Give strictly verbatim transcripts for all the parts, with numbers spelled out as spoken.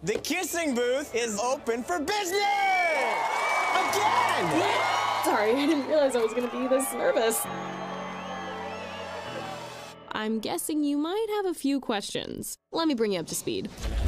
The kissing booth is open for business! Again! Sorry, I didn't realize I was gonna be this nervous. I'm guessing you might have a few questions. Let me bring you up to speed.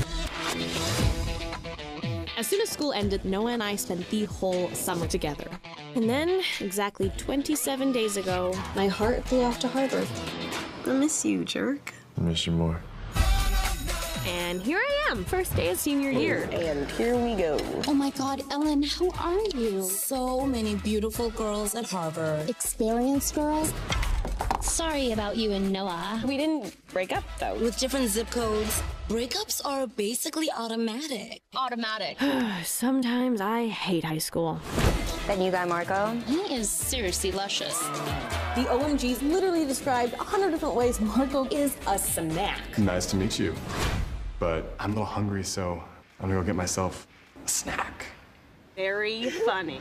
As soon as school ended, Noah and I spent the whole summer together. And then, exactly twenty-seven days ago, my heart flew off to Harvard. I miss you, jerk. I miss you more. And here I am, first day of senior year. And here we go. Oh my God, Ellen, how are you? So many beautiful girls at Harvard. Experienced girls? Sorry about you and Noah. We didn't break up, though. With different zip codes, breakups are basically automatic. Automatic. Sometimes I hate high school. That new guy, Marco? He is seriously luscious. The O M Gs literally described a hundred different ways Marco is a snack. Nice to meet you. But I'm a little hungry, so I'm gonna go get myself a snack. Very funny.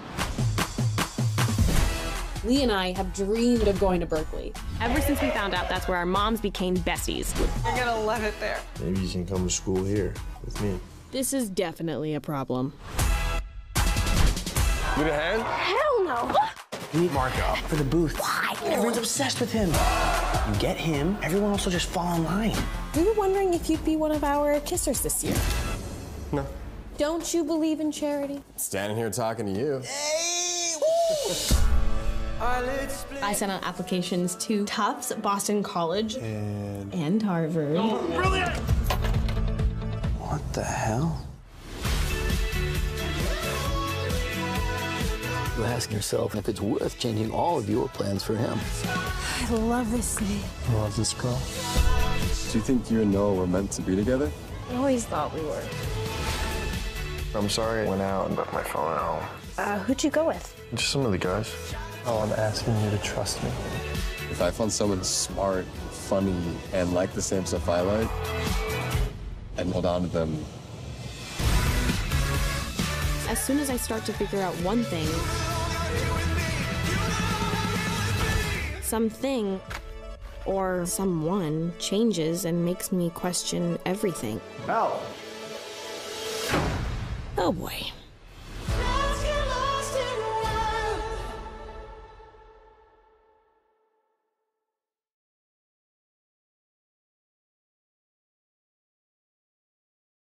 Lee and I have dreamed of going to Berkeley. Ever since we found out that's where our moms became besties. You're gonna love it there. Maybe you can come to school here with me. This is definitely a problem. Need a hand? Hell no. You need Marco for the booth. Why? Everyone's obsessed with him. You get him, everyone else will just fall in line. We were wondering if you'd be one of our kissers this year. No. Don't you believe in charity? Standing here talking to you. I sent out applications to Tufts, Boston College, And... and Harvard. What the hell? You're asking yourself if it's worth changing all of your plans for him. I love this name. I love this girl. Do you think you and Noah were meant to be together? I always thought we were. I'm sorry I went out and left my phone at home. Uh, who'd you go with? Just some of the guys. Oh, I'm asking you to trust me. If I found someone smart, funny, and like the same stuff I like, I'd hold on to them. As soon as I start to figure out one thing, something or someone changes and makes me question everything. Al! Oh boy.